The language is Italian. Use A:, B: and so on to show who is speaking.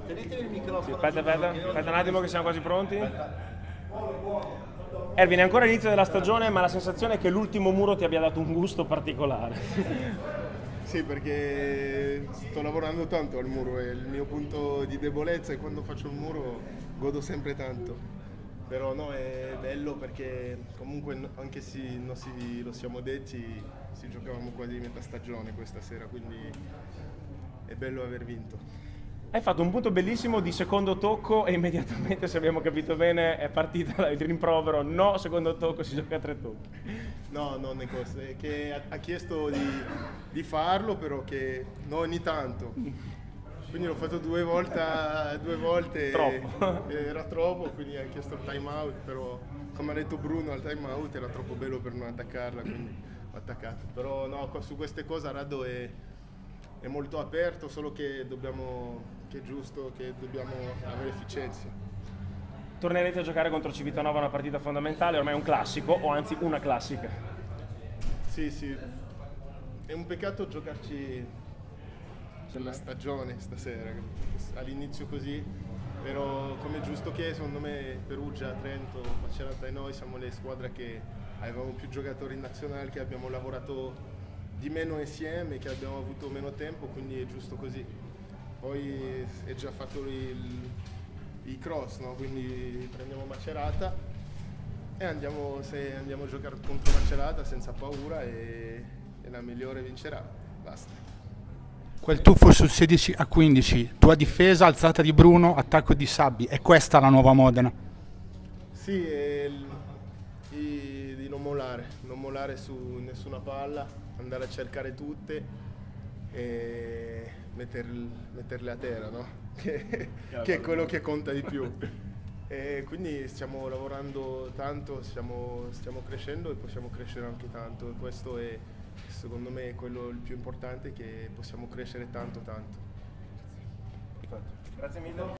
A: Tenetevi il microfono.
B: Aspetta un attimo che siamo quasi pronti. Erwin, è ancora l'inizio della stagione, ma la sensazione è che l'ultimo muro ti abbia dato un gusto particolare.
C: Sì, perché sto lavorando tanto al muro, è il mio punto di debolezza e quando faccio il muro godo sempre tanto. Però no, è bello perché comunque anche se lo siamo detti, si giocavamo quasi metà stagione questa sera, quindi è bello aver vinto.
B: Hai fatto un punto bellissimo di secondo tocco e immediatamente, se abbiamo capito bene, è partita il rimprovero. No, secondo tocco si gioca a 3 tocchi.
C: No, non è cosa, è che ha chiesto di farlo, però che no, ogni tanto. Quindi l'ho fatto due volte
B: Troppo.
C: Era troppo, quindi ha chiesto il time out, però come ha detto Bruno al time out era troppo bello per non attaccarla, quindi ho attaccato. Però no, su queste cose Rado è molto aperto, solo che è giusto che dobbiamo avere efficienza.
B: Tornerete a giocare contro Civitanova una partita fondamentale, ormai è un classico, o anzi una classica.
C: Sì, è un peccato giocarci la stagione stasera, all'inizio così, però come giusto che è, secondo me Perugia, Trento, Macerata e noi siamo le squadre che avevamo più giocatori in nazionale, che abbiamo lavorato di meno insieme, che abbiamo avuto meno tempo, quindi è giusto così. Poi è già fatto i cross, no? Quindi prendiamo Macerata e andiamo a giocare contro Macerata senza paura e la migliore vincerà, basta.
D: Quel tuffo sul 16-15, tua difesa, alzata di Bruno, attacco di Sabbi, è questa la nuova Modena?
C: Sì, di non mollare su nessuna palla, andare a cercare tutte e metterle a terra, no? che è quello che conta di più. E quindi stiamo lavorando tanto, stiamo crescendo e possiamo crescere anche tanto, e questo è secondo me quello il più importante, che possiamo crescere tanto.
B: Grazie mille.